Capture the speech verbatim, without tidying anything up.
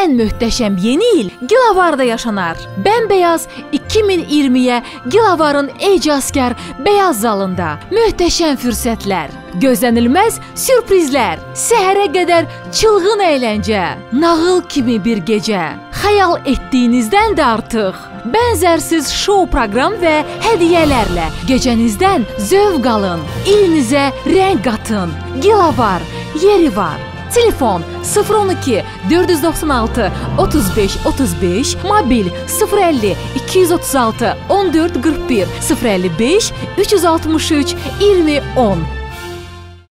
ən möhtəşəm yeni il Gilavarda yaşanar. Bəmbəyaz iki min iyirmiyə Gilavarın ecazkar bəyaz zalında möhtəşəm fürsətlər, gözlənilməz sürprizlər, səhərə qədər çılğın əyləncə, nağıl kimi bir gecə, xəyal etdiyinizdən də artıq, bənzərsiz şou proqram və hədiyyələrlə gecənizdən zövq alın, ilinizə rəng qatın. Gilavar, yeri var. Telefon sıfır on iki dörd yüz doxsan altı otuz beş otuz beş, mobil sıfır əlli iki yüz otuz altı on dörd qırx bir, sıfır əlli beş üç yüz altmış üç iyirmi on.